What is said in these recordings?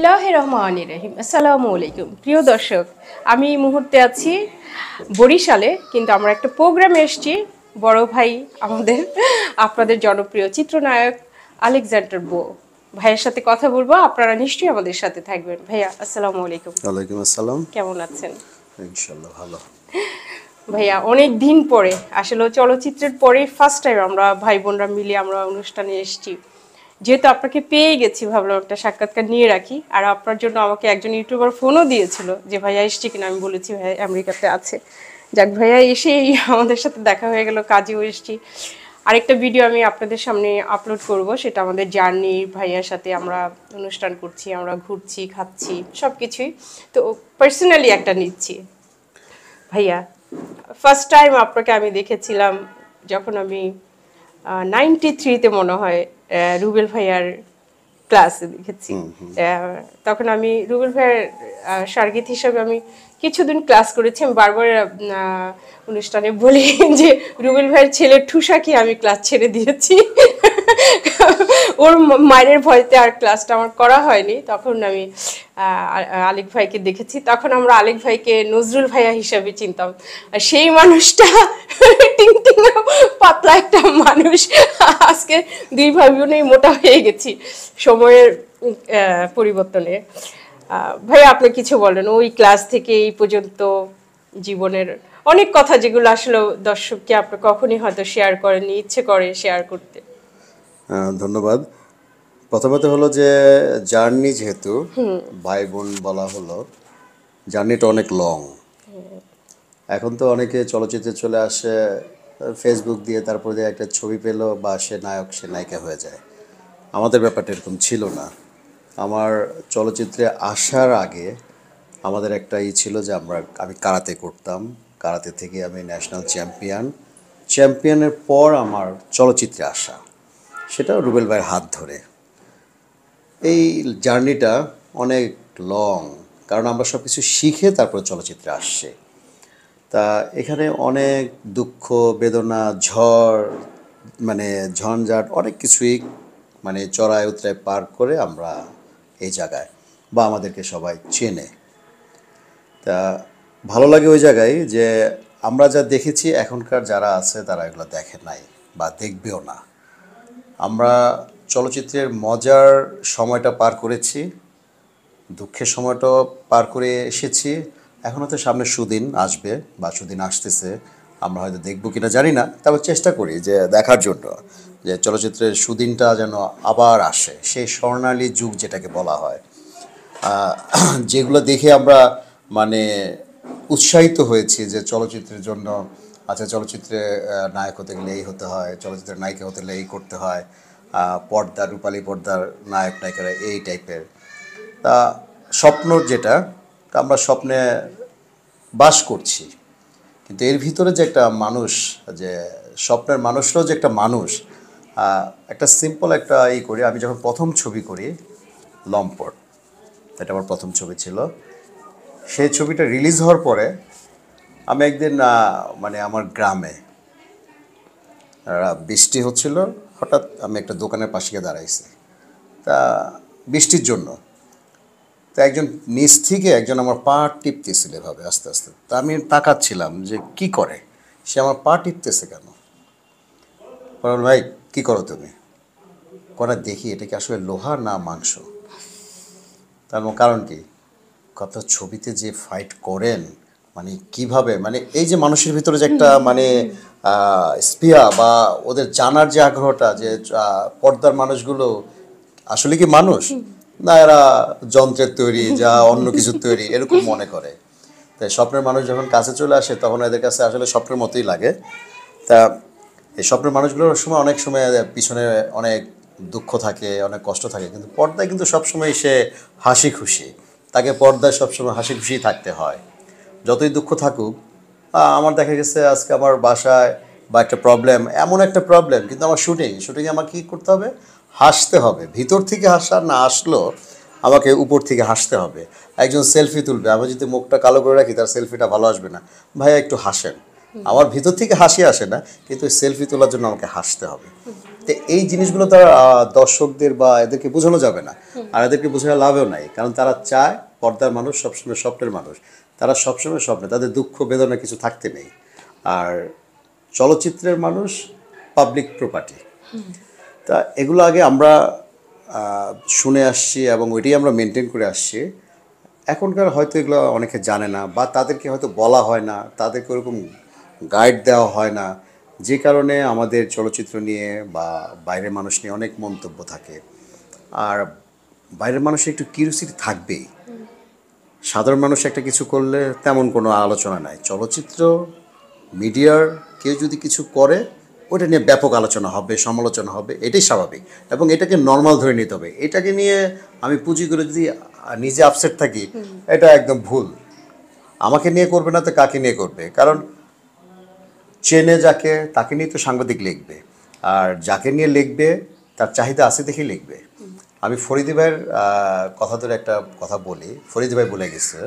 বিসমিল্লাহির রহমানির রহিম। আসসালামু আলাইকুম প্রিয় দর্শক, আমি এই মুহূর্তে আছি বরিশালে, কিন্তু আমরা একটা প্রোগ্রামে এসেছি। বড় ভাই আমাদের, আপনাদের জনপ্রিয় চিত্রনায়ক আলেকজান্ডার ভাইয়ের সাথে কথা বলবো। আপনারা নিশ্চয়ই আমাদের সাথে থাকবেন। ভাইয়া আসসালামু আলাইকুম। ওয়ালাইকুম আসসালাম। কেমন আছেন? ইনশাআল্লাহ ভালো। ভাইয়া অনেক দিন পরে, আসলে চলচ্চিত্রের পরে ফার্স্ট টাইম আমরা ভাই বোনরা মিলে আমরা অনুষ্ঠানে এসেছি। যেহেতু আপনাকে পেয়ে গেছি, ভাবলাম একটা সাক্ষাৎকার নিয়ে রাখি। আর আপনার জন্য আমাকে একজন ইউটিউবার ফোনও দিয়েছিল যে ভাইয়া এসছে কিনা। আমি বলেছি ভাইয়া আমেরিকাতে আছে। যাক, ভাইয়া এসেই আমাদের সাথে দেখা হয়ে গেল, কাজেও এসেছি। আরেকটা ভিডিও আমি আপনাদের সামনে আপলোড করব, সেটা আমাদের জার্নি। ভাইয়ার সাথে আমরা অনুষ্ঠান করছি, আমরা ঘুরছি, খাচ্ছি, সব কিছুই। তো পার্সোনালি একটা নিচ্ছি। ভাইয়া ফার্স্ট টাইম আপনাকে আমি দেখেছিলাম যখন আমি 93-তে মনে হয় রুবেল ভাইয়ার ক্লাসে দেখেছি। তখন আমি রুবেল ভাইয়ার সার্গিত হিসাবে আমি কিছুদিন ক্লাস করেছি। আমি বারবার অনুষ্ঠানে বলি যে রুবেল ভাইয়ের ছেলের ঠুসাকে আমি ক্লাস ছেড়ে দিয়েছি। ওর মায়ের ভয়তে আর ক্লাসটা আমার করা হয়নি। তখন আমি আলেক ভাইকে দেখেছি। তখন আমরা আলেক ভাইকে নজরুল ভাইয়া হিসাবে চিনতাম। আর সেই মানুষটা টিং টিং পাতলা একটা মানুষ, আজকে দুই ভাই বোনেই মোটা হয়ে গেছি সময়ের পরিবর্তনে। ভাইয়া আপনি কিছু বলেন ওই ক্লাস থেকে এই পর্যন্ত জীবনের অনেক কথা, যেগুলো আসলে দর্শককে আপনি কখনই হয়তো শেয়ার করেননি, ইচ্ছে করে শেয়ার করতে। ধন্যবাদ। প্রথমত হলো যে জার্নি, যেহেতু ভাই বোন বলা হলো, জার্নিটা অনেক লং। এখন তো অনেকে চলচ্চিত্রে চলে আসে ফেসবুক দিয়ে, তারপর দিয়ে একটা ছবি পেলো বা সে নায়ক সে নায়িকা হয়ে যায়। আমাদের ব্যাপারটা এরকম ছিল না। আমার চলচ্চিত্রে আসার আগে আমাদের একটা ছিল যে আমি কারাতে করতাম। কারাতে থেকে আমি ন্যাশনাল চ্যাম্পিয়নের পর আমার চলচ্চিত্রে আসা, সেটাও রুবেল ভাইয়ের হাত ধরে। এই জার্নিটা অনেক লং, কারণ আমরা সব কিছু শিখে তারপর চলচ্চিত্রে আসছে। তা এখানে অনেক দুঃখ বেদনা, ঝড়, মানে ঝঞ্ঝাট, অনেক কিছুই মানে চড়াই উতরাই পার করে আমরা এই জায়গায়, বা আমাদেরকে সবাই চেনে। তা ভালো লাগে ওই জায়গায় যে আমরা যা দেখেছি, এখনকার যারা আছে তারা এগুলো দেখে নাই বা দেখবেও না। আমরা চলচ্চিত্রের মজার সময়টা পার করেছি, দুঃখের সময়টাও পার করে এসেছি। এখনও তো সামনে সুদিন আসবে বা সুদিন আসতেছে, আমরা হয়তো দেখবো কিনা জানি না, তবে চেষ্টা করি যে দেখার জন্য যে চলচ্চিত্রের সুদিনটা যেন আবার আসে, সেই স্বর্ণালী যুগ যেটাকে বলা হয়। যেগুলো দেখে আমরা মানে উৎসাহিত হয়েছি যে চলচ্চিত্রের জন্য, আচ্ছা চলচ্চিত্রে নায়ক হতে গেলে এই হতে হয়, চলচ্চিত্রের নায়িকা হতে গেলে এই করতে হয়, পর্দার রূপালী পর্দার নায়ক নায়িকারা এই টাইপের। তা স্বপ্নর যেটা, আমরা স্বপ্নে বাস করছি, কিন্তু এর ভিতরে যে একটা মানুষ, যে স্বপ্নের মানুষরাও যে একটা মানুষ। একটা সিম্পল একটা করি, আমি যখন প্রথম ছবি করি লম্পট, এটা আমার প্রথম ছবি ছিল। সেই ছবিটা রিলিজ হওয়ার পরে আমি একদিন মানে আমার গ্রামে বৃষ্টি হচ্ছিল, হঠাৎ আমি একটা দোকানের পাশে গিয়ে দাঁড়াইছি। তা বৃষ্টির জন্য তো একজন নিচ থেকে একজন আমার পা টিপতেছিল এভাবে আস্তে আস্তে। তা আমি তাকাচ্ছিলাম যে কি করে সে, আমার পা টিপতেছে কেন। বলল, ভাই কী করো তুমি? করা দেখি এটা কি আসলে লোহা না মাংস। তার কারণ কি, কত ছবিতে যে ফাইট করেন, মানে কিভাবে, মানে এই যে মানুষের ভিতরে যে একটা মানে স্পিয়া বা ওদের জানার যে আগ্রহটা, যে পর্দার মানুষগুলো আসলে কি মানুষ না এরা যন্ত্রের তৈরি, যা অন্য কিছুর তৈরি, এরকম মনে করে। তাই স্বপ্নের মানুষ যখন কাছে চলে আসে তখন এদের কাছে আসলে স্বপ্নের মতোই লাগে। তা এই স্বপ্নের মানুষগুলোর সময় অনেক সময় পিছনে অনেক দুঃখ থাকে, অনেক কষ্ট থাকে, কিন্তু পর্দায় কিন্তু সবসময় সে হাসি খুশি, তাকে পর্দায় সবসময় হাসি খুশি থাকতে হয় যতই দুঃখ থাকুক। আমার দেখা গেছে আজকে আমার বাসায় বা একটা প্রবলেম, এমন একটা প্রবলেম, কিন্তু আমার শুটিংয়ে আমার কী করতে হবে, হাসতে হবে। ভিতর থেকে হাসা না আসলো, আমাকে উপর থেকে হাসতে হবে। একজন সেলফি তুলবে, আমি যদি মুখটা কালো করে রাখি তার সেলফিটা ভালো আসবে না। ভাইয়া একটু হাসেন, আমার ভিতর থেকে হাসি আসে না, কিন্তু সেলফি তোলার জন্য আমাকে হাসতে হবে। তো এই জিনিসগুলো তারা দর্শকদের বা এদেরকে বোঝানো যাবে না, আর এদেরকে বোঝানো লাভও নাই, কারণ তারা চায় পর্দার মানুষ সবসময় স্বপ্নের মানুষ, তারা সবসময় স্বপ্নে, তাদের দুঃখ বেদনা কিছু থাকতে নেই। আর চলচ্চিত্রের মানুষ পাবলিক প্রপার্টি। তা এগুলো আগে আমরা শুনে আসছি এবং ওইটাই আমরা মেনটেন করে আসছি। এখনকার হয়তো এগুলো অনেকে জানে না, বা তাদেরকে হয়তো বলা হয় না, তাদেরকে ওরকম গাইড দেওয়া হয় না, যে কারণে আমাদের চলচ্চিত্র নিয়ে বা বাইরের মানুষ নিয়ে অনেক মন্তব্য থাকে। আর বাইরের মানুষের একটু কিউরিওসিটি থাকবেই, সাধারণ মানুষ একটা কিছু করলে তেমন কোনো আলোচনা নাই। চলচ্চিত্র মিডিয়ার কেউ যদি কিছু করে ওটা নিয়ে ব্যাপক আলোচনা হবে, সমালোচনা হবে, এটাই স্বাভাবিক, এবং এটাকে নর্মাল ধরে নিতে হবে। এটাকে নিয়ে আমি পুঁজি করে যদি নিজে আপসেট থাকি, এটা একদম ভুল। আমাকে নিয়ে করবে না তো কাকে নিয়ে করবে? কারণ চেনে যাকে, তাকে নিয়ে তো সাংবাদিক লিখবে, আর যাকে নিয়ে লিখবে তার চাহিদা আছে দেখেই লিখবে। আমি ফরিদি ভাইয়ের কথা ধরে একটা কথা বলি। ফরিদি ভাই বলে গেছে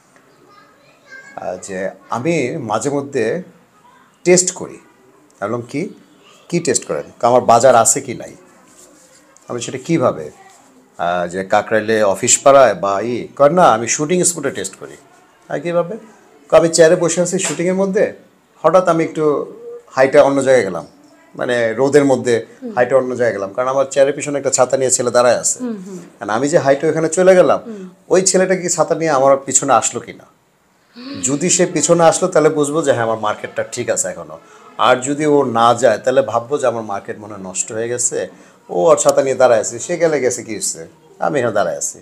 যে আমি মাঝে মধ্যে টেস্ট করি। বললাম কি কি টেস্ট করেন? আমার বাজার আছে কি নাই। আমি সেটা কীভাবে, যে কাকরাইলে অফিস পাড়ায় বা কর না, আমি শুটিং স্পটে টেস্ট করি। আর কীভাবে? আমি চেয়ারে বসে আছি শুটিংয়ের মধ্যে, হঠাৎ আমি একটু হাইটা অন্য জায়গায় গেলাম, মানে রোদের মধ্যে হাইটা অন্য জায়গায় গেলাম, কারণ আমার চেয়ারের পিছনে একটা ছাতা নিয়ে ছেলে দাঁড়ায় আছে। কারণ আমি যে হাইটা ওখানে চলে গেলাম, ওই ছেলেটা কি ছাতা নিয়ে আমার পিছনে আসলো কিনা। যদি সে পিছনে আসলো তাহলে বুঝবো যে হ্যাঁ আমার মার্কেটটা ঠিক আছে এখনো। আর যদি ও না যায় তাহলে ভাববো যে আমার মার্কেট মনে হয় নষ্ট হয়ে গেছে, ও আর ছাতা নিয়ে দাঁড়ায় আছে, সে গেলে গেছে, কি হচ্ছে, আমি এখানে দাঁড়ায় আছি।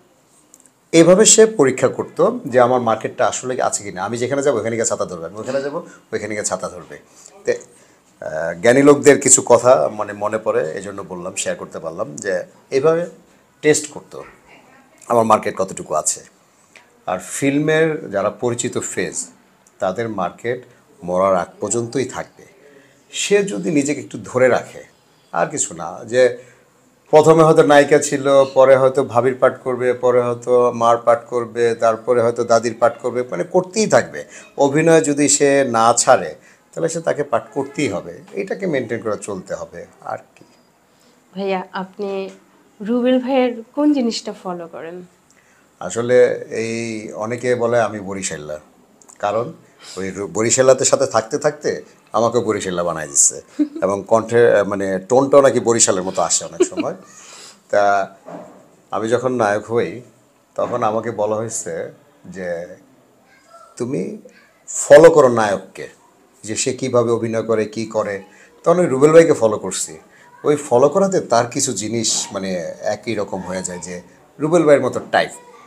এইভাবে সে পরীক্ষা করতো যে আমার মার্কেটটা আসলে আছে কিনা। আমি যেখানে যাবো ওখানে গিয়ে ছাতা ধরবে, আমি ওখানে যাবো ওইখানে গিয়ে ছাতা ধরবে। তো জ্ঞানী লোকদের কিছু কথা মানে মনে পড়ে, এই জন্য বললাম, শেয়ার করতে পারলাম যে এইভাবে টেস্ট করতো আমার মার্কেট কতটুকু আছে। আর ফিল্মের যারা পরিচিত ফেজ, তাদের মার্কেট মরার আগ পর্যন্তই থাকবে। সে যদি নিজেকে একটু ধরে রাখে, আর কিছু না, যে প্রথমে হয়তো নায়িকা ছিল, পরে হয়তো ভাবির পাঠ করবে, পরে হয়তো মার পাঠ করবে, তারপরে হয়তো দাদির পাঠ করবে, মানে করতেই থাকবে। অভিনয় যদি সে না ছাড়ে তাহলে সে তাকে পাঠ করতেই হবে। এটাকে মেনটেন করে চলতে হবে আর কি। ভাইয়া, আপনি রুবেল ভাইয়ের কোন জিনিসটা ফলো করেন? আসলে এই অনেকে বলে আমি বরিশাল্লা, কারণ ওই বরিশাল্লাদের সাথে থাকতে থাকতে আমাকে বরিশাল্লা বানাই দিচ্ছে, এবং কণ্ঠে মানে টোনটাও নাকি বরিশালের মতো আসে অনেক সময়। তা আমি যখন নায়ক হই তখন আমাকে বলা হয়েছে যে তুমি ফলো করো নায়ককে, যে সে কীভাবে অভিনয় করে, কি করে। তখন ওই রুবেল ভাইকে ফলো করছি। ওই ফলো করাতে তার কিছু জিনিস মানে একই রকম হয়ে যায়, যে রুবেল ভাইয়ের মতো টাইপ।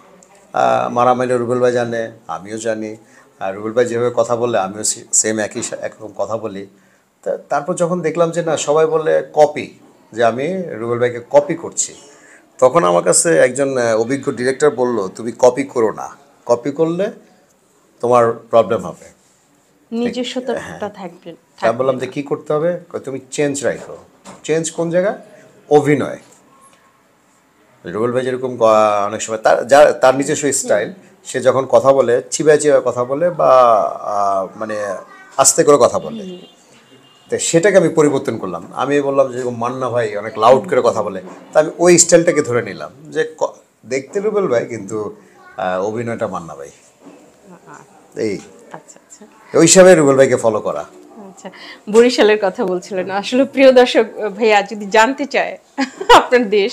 মারামারি রুবেল ভাই জানে, আমিও জানি। আর রুবেল ভাই যেভাবে কথা বলে আমিও সেম একরকম কথা বলি। তারপর যখন দেখলাম যে না, সবাই বলে কপি, যে আমি রুবেল ভাইকে কপি করছি, তখন আমার কাছে একজন অভিজ্ঞ ডিরেক্টর বলল তুমি কপি করো না, কপি করলে তোমার প্রবলেম হবে। নিজস্বতা থাকবে। আমি বললাম যে কী করতে হবে? তুমি চেঞ্জ রাখো। চেঞ্জ কোন জায়গায়? অভিনয়। রুবেল ভাই যেরকম অনেক সময় তার নিজস্ব স্টাইল, সে যখন কথা বলে চিবায় চিবায় কথা বলে, বা মানে আস্তে করে কথা বলে, তো সেটাকে আমি পরিবর্তন করলাম। আমি বললাম যে মান্না ভাই অনেক লাউড করে কথা বলে, তা আমি ওই স্টাইলটাকে ধরে নিলাম, যে দেখতে রুবেল ভাই কিন্তু অভিনয়টা মান্না ভাই। এই আচ্ছা আচ্ছা, ওই হিসাবে রুবেল ভাইকে ফলো করা। আচ্ছা, বরিশালের কথা বলছিলেন। আসলে প্রিয় দর্শক ভাইয়া যদি জানতে চায় আপনার দেশ।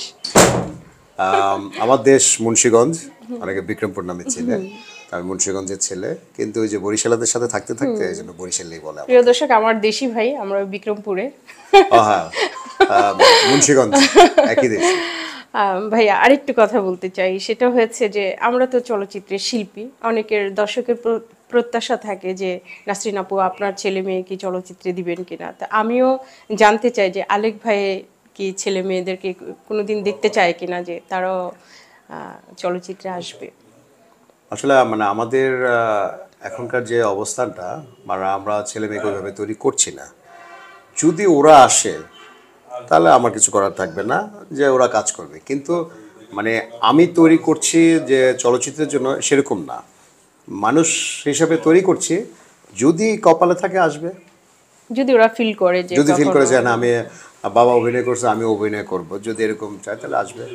আমার দেশ মুন্সিগঞ্জ, অনেকে বিক্রমপুর নামে চিনে। আমি মুন্সিগঞ্জের ছেলে, কিন্তু ওই যে বরিশালাদের সাথে থাকতে থাকতে এই জন্য বরিশালেই বলে। প্রিয় দর্শক, আমার দেশি ভাই, আমরা বিক্রমপুরে। হ্যাঁ, মুন্সিগঞ্জ একই দেশ। ভাইয়া আরেকটু কথা বলতে চাই, সেটা হয়েছে যে আমরা তো চলচ্চিত্রের শিল্পী, অনেকের দর্শকের প্রত্যাশা থাকে যে নাসরিন আপু আপনার ছেলে মেয়ে কি চলচ্চিত্রে দিবেন কিনা। তা আমিও জানতে চাই যে আলেক ভাই কি ছেলে মেয়েদেরকে কোনোদিন দেখতে চায় কিনা, যে তারাও চলচ্চিত্রে আসবে। আসলে মানে আমাদের এখনকার যে অবস্থানটা, মানে আমরা ছেলে মেয়েকে ওইভাবে তৈরি করছি না। যদি ওরা আসে তাহলে আমার কিছু করার থাকবে না, যে ওরা কাজ করবে। কিন্তু মানে আমি তৈরি করছি যে চলচ্চিত্রের জন্য, সেরকম না। মানুষ হিসাবে তৈরি করছি, যদি কপালে থাকে আসবে, যদি ওরা ফিল করে যে যদি ফিল করে কখনো- যে না আমি বাবা অভিনয় করছে আমি অভিনয় করব, যদি এরকম চায় তাহলে আসবে।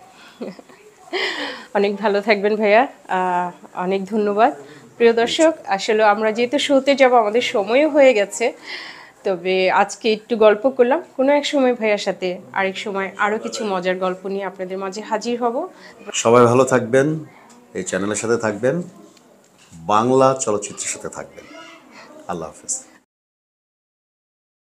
অনেক ভালো থাকবেন ভাইয়া, অনেক ধন্যবাদ। প্রিয় দর্শক, আসলে আমরা যেহেতু শোতে যাব আমাদের সময়ও হয়ে গেছে, তবে আজকে একটু গল্প করলাম। কোনো এক সময় ভাইয়ার সাথে আরেক সময় আরও কিছু মজার গল্প নিয়ে আপনাদের মাঝে হাজির হব। সবাই ভালো থাকবেন, এই চ্যানেলের সাথে থাকবেন, বাংলা চলচ্চিত্রের সাথে থাকবেন। আল্লাহ হাফেজ।